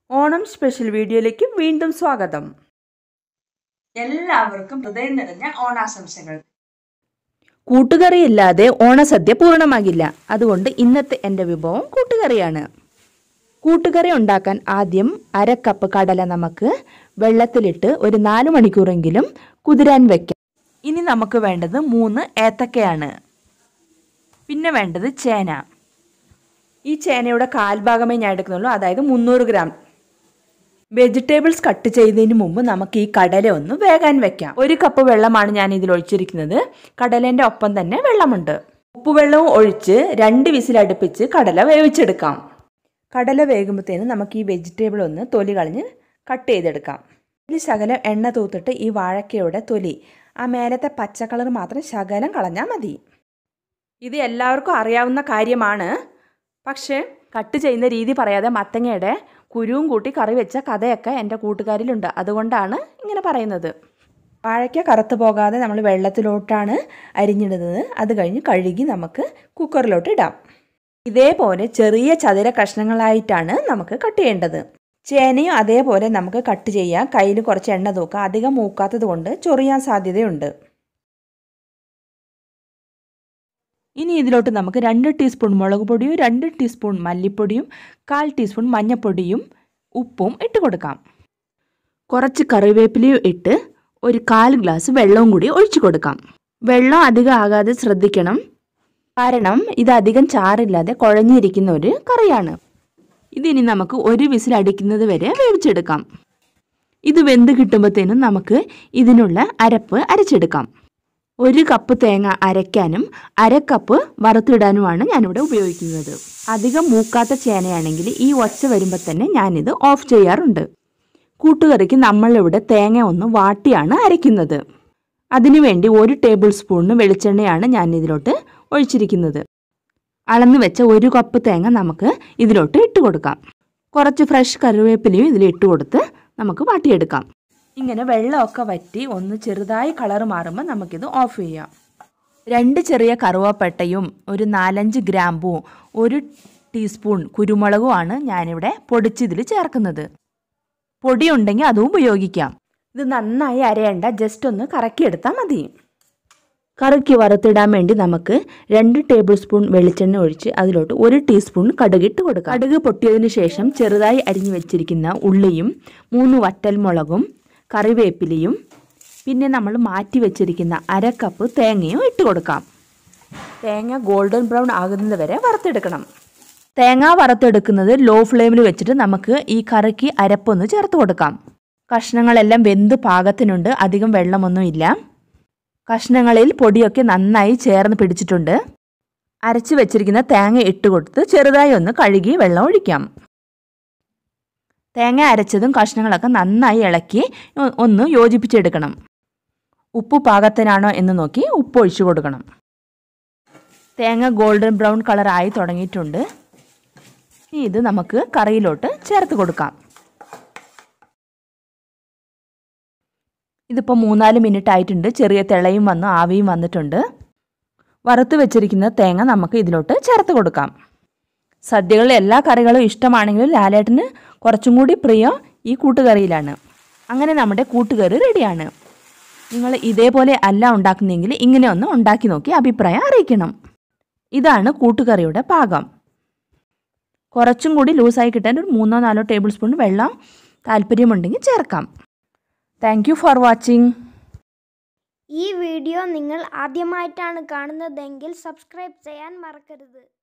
Onam special വീഡിയോയിലേക്ക് വീണ്ടും സ്വാഗതം. എല്ലാവർക്കും ഹൃദയം നിറഞ്ഞ ഓണാശംസകൾ. കൂട്ടുകറിയില്ലാതെ ഓണസദ്യ പൂർണ്ണമാകില്ല. അതുകൊണ്ട് ഇന്നത്തെ എൻ്റെ വിഭവം കൂട്ടുകറിയാണ്. കൂട്ടുകറി ഉണ്ടാക്കാൻ ആദ്യം 1/2 കപ്പ് കടല നമുക്ക് വെള്ളത്തിലിട്ട് ഒരു 4 മണിക്കൂറെങ്കിലും കുതിരാൻ വയ്ക്കാം. ഇനി നമുക്ക് വേണ്ടത് 3 ഏത്തക്കയാണ്. പിന്നെ വേണ്ടത് ചേന. ഈ ചേനയുടെ കാൽഭാഗമേ ഞാൻ എടുക്കുന്നുള്ളൂ, അതായത് 300 ഗ്രാം. വെജിറ്റബിൾസ് കട്ട് ചെയ്തതിന് മുമ്പ് നമുക്ക് ഈ കടല ഒന്ന് വേകാൻ വെക്കാം. 1 കപ്പ് വെള്ളമാണ് ഞാൻ ഇതിൽ ഒഴിച്ചിരിക്കുന്നത്. കടലേൻ്റെ ഒപ്പം തന്നെ വെള്ളമുണ്ട്. ഉപ്പുവെള്ളവും ഒഴിച്ച് 2 വിസിൽ അടുപ്പിച്ച് കടല വേവിച്ചെടുക്കാം. കടല വേകുമ്പോഴത്തേനും നമുക്ക് ഈ വെജിറ്റബിൾ ഒന്ന് തൊലി കളഞ്ഞ് കട്ട് ചെയ്തെടുക്കാം. ഇതിൽ ശകലം എണ്ണ തൂത്തിട്ട് ഈ വാഴക്കയുടെ തൊലി, ആ മേലത്തെ പച്ച കളർ മാത്രം ശകലം കളഞ്ഞാൽ മതി. ഇത് എല്ലാവർക്കും അറിയാവുന്ന കാര്യമാണ്. പക്ഷേ കട്ട് ചെയ്യുന്ന രീതി പറയാതെ മത്തങ്ങയുടെ കുരുവും കൂട്ടി കറി വെച്ച കഥയൊക്കെ എൻ്റെ കൂട്ടുകാരിലുണ്ട്. അതുകൊണ്ടാണ് ഇങ്ങനെ പറയുന്നത്. വാഴയ്ക്ക കറുത്ത് പോകാതെ നമ്മൾ വെള്ളത്തിലോട്ടാണ് അരിഞ്ഞിടുന്നത്. അത് കഴിഞ്ഞ് കഴുകി നമുക്ക് കുക്കറിലോട്ട് ഇടാം. ഇതേപോലെ ചെറിയ ചതുര കഷ്ണങ്ങളായിട്ടാണ് നമുക്ക് കട്ട് ചെയ്യേണ്ടത്. ചേനയും അതേപോലെ നമുക്ക് കട്ട് ചെയ്യാം. കയ്യിൽ കുറച്ച് എണ്ണ തൂക്കുക. അധികം മൂക്കാത്തത് കൊണ്ട് ചൊറിയാൻ സാധ്യതയുണ്ട്. ഇനി ഇതിലോട്ട് നമുക്ക് 2 ടീസ്പൂൺ മുളക് പൊടിയും 2 ടീസ്പൂൺ മല്ലിപ്പൊടിയും 1/4 ടീസ്പൂൺ മഞ്ഞൾപ്പൊടിയും ഉപ്പും ഇട്ട് കൊടുക്കാം. കുറച്ച് കറിവേപ്പിലയും ഇട്ട് ഒരു 1/4 ഗ്ലാസ് വെള്ളവും കൂടി ഒഴിച്ചു കൊടുക്കാം. വെള്ളം അധികം ആകാതെ ശ്രദ്ധിക്കണം, കാരണം ഇത് അധികം ചാറില്ലാതെ കുഴഞ്ഞിരിക്കുന്ന ഒരു കറിയാണ്. ഇതിനി നമുക്ക് 1 വിസിൽ അടിക്കുന്നത് വരെ വേവിച്ചെടുക്കാം. ഇത് വെന്ത് കിട്ടുമ്പോഴത്തേനും നമുക്ക് ഇതിനുള്ള അരപ്പ് അരച്ചെടുക്കാം. 1 കപ്പ് തേങ്ങ അരയ്ക്കാനും 1/2 കപ്പ് വറുത്തിടാനുമാണ് ഞാനിവിടെ ഉപയോഗിക്കുന്നത്. അധികം മൂക്കാത്ത ചേനയാണെങ്കിൽ ഈ ഒച്ച വരുമ്പോൾ തന്നെ ഞാനിത് ഓഫ് ചെയ്യാറുണ്ട്. കൂട്ടുകറിക്ക് നമ്മളിവിടെ തേങ്ങ ഒന്ന് വാട്ടിയാണ് അരയ്ക്കുന്നത്. അതിനുവേണ്ടി 1 ടേബിൾ സ്പൂണിന് വെളിച്ചെണ്ണയാണ് ഞാനിതിലോട്ട് ഒഴിച്ചിരിക്കുന്നത്. അളന്ന് വെച്ച 1 കപ്പ് തേങ്ങ നമുക്ക് ഇതിലോട്ട് ഇട്ട് കൊടുക്കാം. കുറച്ച് ഫ്രഷ് കറിവേപ്പിലയും ഇതിലിട്ട് കൊടുത്ത് നമുക്ക് വാട്ടിയെടുക്കാം. ഇങ്ങനെ വെള്ളമൊക്കെ വറ്റി ഒന്ന് ചെറുതായി കളർ മാറുമ്പോൾ നമുക്കിത് ഓഫ് ചെയ്യാം. 2 ചെറിയ കറുവപ്പട്ടയും ഒരു 4-5 ഗ്രാമ്പും 1 ടീസ്പൂൺ കുരുമുളകുമാണ് ഞാനിവിടെ പൊടിച്ചിതിൽ ചേർക്കുന്നത്. പൊടി ഉണ്ടെങ്കിൽ അതും ഉപയോഗിക്കാം. ഇത് നന്നായി അരയേണ്ട, ജസ്റ്റ് ഒന്ന് കറക്കിയെടുത്താൽ മതി. കറിക്ക് വറുത്തിടാൻ വേണ്ടി നമുക്ക് 2 ടേബിൾ സ്പൂൺ വെളിച്ചെണ്ണ ഒഴിച്ച് അതിലോട്ട് 1 ടീസ്പൂൺ കടുകിട്ട് കൊടുക്കാം. കടുക് പൊട്ടിയതിന് ശേഷം ചെറുതായി അരിഞ്ഞു വെച്ചിരിക്കുന്ന ഉള്ളിയും 3 വറ്റൽമുളകും കറിവേപ്പിലയും പിന്നെ നമ്മൾ മാറ്റി വെച്ചിരിക്കുന്ന 1/2 കപ്പ് തേങ്ങയും ഇട്ട് കൊടുക്കാം. തേങ്ങ ഗോൾഡൻ ബ്രൗൺ ആകുന്നത് വരെ വറുത്തെടുക്കണം. തേങ്ങ വറുത്തെടുക്കുന്നത് ലോ ഫ്ലെയിമിൽ വെച്ചിട്ട് നമുക്ക് ഈ കറിക്ക് അരപ്പൊന്ന് ചേർത്ത് കൊടുക്കാം. കഷ്ണങ്ങളെല്ലാം വെന്ത് പാകത്തിനുണ്ട്, അധികം വെള്ളമൊന്നുമില്ല. കഷ്ണങ്ങളിൽ പൊടിയൊക്കെ നന്നായി ചേർന്ന് പിടിച്ചിട്ടുണ്ട്. അരച്ച് വെച്ചിരിക്കുന്ന തേങ്ങ ഇട്ട് കൊടുത്ത് ചെറുതായി ഒന്ന് കഴുകി വെള്ളം ഒഴിക്കാം. തേങ്ങ അരച്ചതും കഷ്ണങ്ങളൊക്കെ നന്നായി ഇളക്കി ഒന്ന് യോജിപ്പിച്ചെടുക്കണം. ഉപ്പ് പാകത്തിനാണോ എന്ന് നോക്കി ഉപ്പ് ഒഴിച്ചു കൊടുക്കണം. തേങ്ങ ഗോൾഡൻ ബ്രൗൺ കളറായി തുടങ്ങിയിട്ടുണ്ട്. ഇനി ഇത് നമുക്ക് കറിയിലോട്ട് ചേർത്ത് കൊടുക്കാം. ഇതിപ്പോൾ 3-4 മിനിറ്റ് ആയിട്ടുണ്ട്. ചെറിയ തിളയും വന്ന് ആവിയും വന്നിട്ടുണ്ട്. വറുത്ത് വെച്ചിരിക്കുന്ന തേങ്ങ നമുക്ക് ഇതിലോട്ട് ചേർത്ത് കൊടുക്കാം. സദ്യകളിലെ എല്ലാ കറികളും ഇഷ്ടമാണെങ്കിലും ലാലേട്ടന് കുറച്ചും കൂടി പ്രിയം ഈ കൂട്ടുകറിയിലാണ്. അങ്ങനെ നമ്മുടെ കൂട്ടുകറി റെഡിയാണ്. നിങ്ങൾ ഇതേപോലെ അല്ല ഉണ്ടാക്കുന്നതെങ്കിൽ ഇങ്ങനെ ഒന്ന് ഉണ്ടാക്കി നോക്കി അഭിപ്രായം അറിയിക്കണം. ഇതാണ് കൂട്ടുകറിയുടെ പാകം. കുറച്ചും കൂടി ലൂസായി കിട്ടാൻ ഒരു 3-4 ടേബിൾ സ്പൂൺ വെള്ളം താല്പര്യമുണ്ടെങ്കിൽ ചേർക്കാം. Thank you for watching. ഈ വീഡിയോ നിങ്ങൾ ആദ്യമായിട്ടാണ് കാണുന്നതെങ്കിൽ സബ്സ്ക്രൈബ് ചെയ്യാൻ മറക്കരുത്.